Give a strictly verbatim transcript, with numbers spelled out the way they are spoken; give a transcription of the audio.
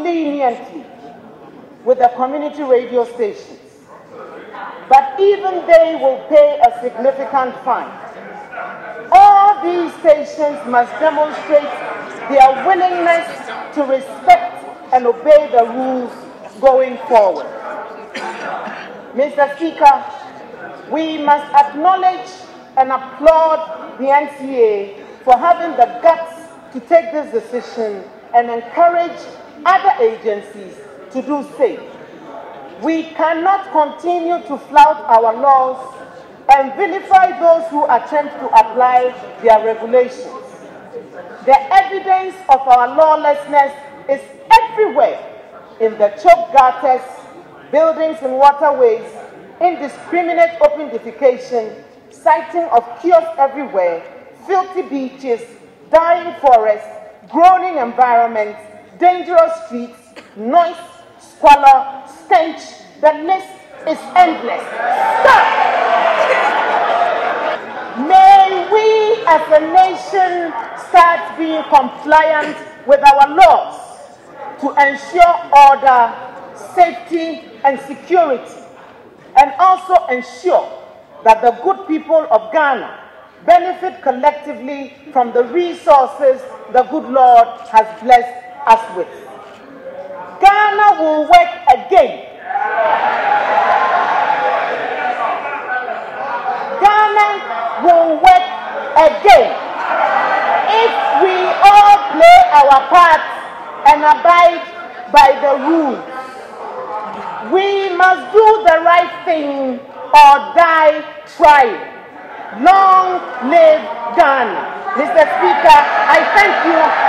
leniently with the community radio stations, but even they will pay a significant fine. All these stations must demonstrate their willingness to respect and obey the rules going forward. Mister Speaker, we must acknowledge and applaud the N C A for having the guts to take this decision and encourage other agencies to do same. We cannot continue to flout our laws and vilify those who attempt to apply their regulations. The evidence of our lawlessness is everywhere, in the choke gutters, buildings and waterways, indiscriminate open defecation, sighting of kiosks everywhere, filthy beaches, dying forests, groaning environments, dangerous streets, noise, squalor, stench. The list is endless. Stop! May we as a nation start being compliant with our laws to ensure order, safety, and security, and also ensure that the good people of Ghana benefit collectively from the resources the good Lord has blessed us with. Ghana will work again. Ghana will work again if we all play our part and abide by the rules. We must do the right thing or die trying. Long live Ghana. Mister Speaker, I thank you.